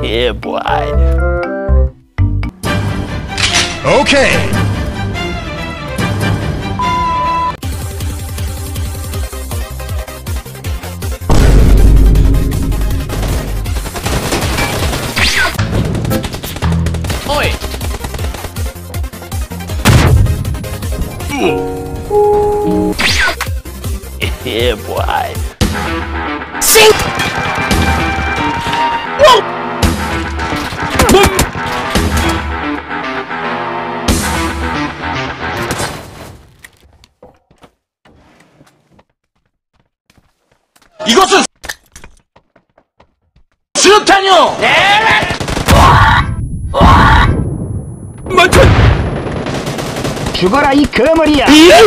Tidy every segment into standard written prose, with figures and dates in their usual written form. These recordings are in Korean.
Yeah, boy. Okay. Oi. Yeah, boy. Sink! Whoa! 이것은 수류탄이요! 맞춰! 죽어라 이 거머리야!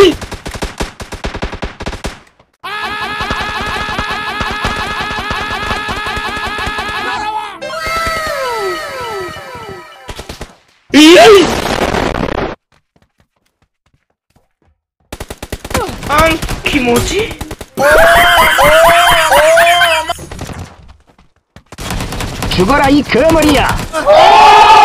키모지? 죽어라 이 거머리야!